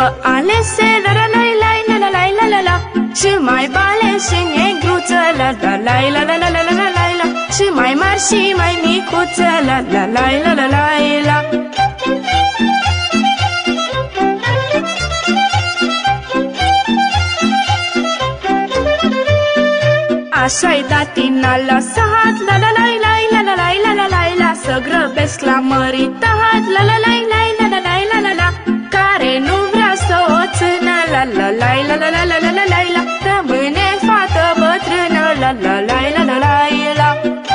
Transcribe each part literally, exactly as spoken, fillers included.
vă alese, la la la la la la la la la la. Și mai bale și negruță, la la la la la la la la la la. Și mai mari și mai micuță, la la la la la la la. Așa-i datina lăsat, la la la la la la la la la la la. Să grăbesc la măritat, la la la la la la la la la la. Care nu vrea să o țină, la la la la la la la la la la la. Rămâne fată bătrână, la la la la la la la.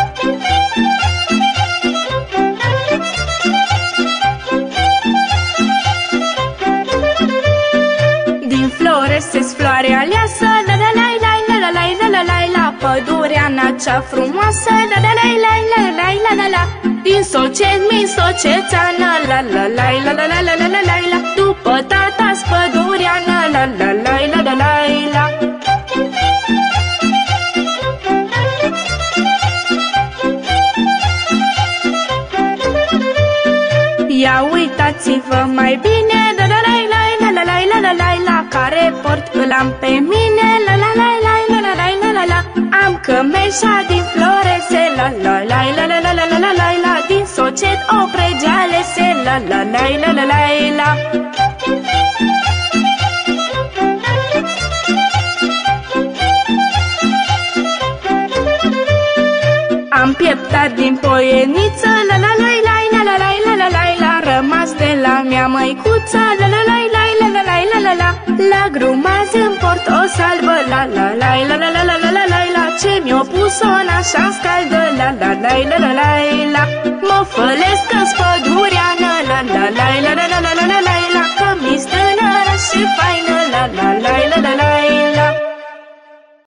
Din flore se-s floare aleasă, la la la la la la la la la la la. Pădurea cea frumoasă, la la la la la la la la la. Din Socet mi socețeană, la la la la la la la la la la la. După tata-s pădureană, la la la la la la la. Ia uitați-vă mai bine, la la la la la la la la la la la. Care port îl am pe mine, la la la la la la la la la la. Am cămeșa din florese, la la la la la la la la la la la. Din Socet o pregealese, la la la la la la la. Am pieptat din poieniță, la la la la la la la la la la la. Rămas de la mea măicuță, la la la la la la la la la la. La grumaz îmi port o salvă, la la la la la la la la la la la. Ce mi-o pus-o în așa scaldă, la la la la la la la la. Mă fălesc-s pădurea,